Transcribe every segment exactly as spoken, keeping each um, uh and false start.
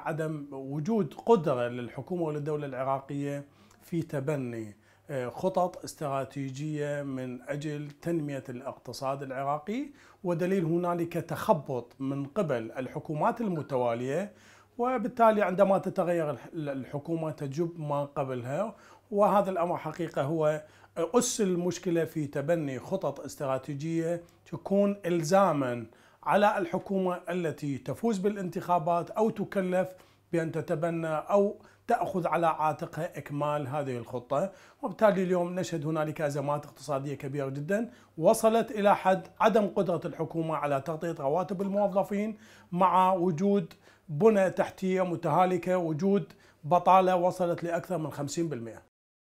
عدم وجود قدرة للحكومة وللدولة العراقية في تبني خطط استراتيجية من أجل تنمية الاقتصاد العراقي، ودليل هنالك تخبط من قبل الحكومات المتوالية، وبالتالي عندما تتغير الحكومة تجب ما قبلها. وهذا الأمر حقيقة هو أس المشكلة في تبني خطط استراتيجية تكون إلزاما على الحكومة التي تفوز بالانتخابات أو تكلف بأن تتبنى أو تأخذ على عاتقها إكمال هذه الخطة. وبالتالي اليوم نشهد هنالك أزمات اقتصادية كبيرة جدا وصلت إلى حد عدم قدرة الحكومة على تغطية رواتب الموظفين، مع وجود بنى تحتية متهالكة، وجود بطالة وصلت لأكثر من خمسين بالمئة.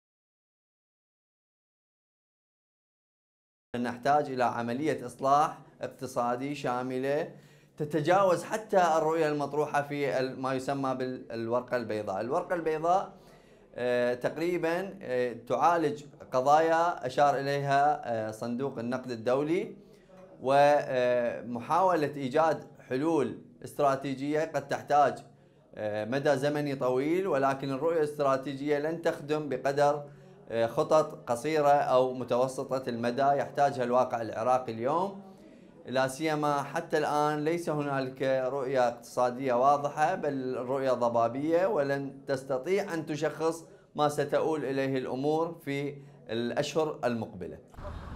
نحتاج إلى عملية إصلاح اقتصادي شاملة تتجاوز حتى الرؤية المطروحة في ما يسمى بالورقة البيضاء. الورقة البيضاء تقريبا تعالج قضايا أشار إليها صندوق النقد الدولي، ومحاولة إيجاد حلول استراتيجية قد تحتاج مدى زمني طويل، ولكن الرؤية الاستراتيجية لن تخدم بقدر خطط قصيرة أو متوسطة المدى يحتاجها الواقع العراقي اليوم. لا سيما حتى الآن ليس هنالك رؤية اقتصادية واضحة، بل رؤية ضبابية، ولن تستطيع أن تشخص ما ستؤول إليه الأمور في الأشهر المقبلة.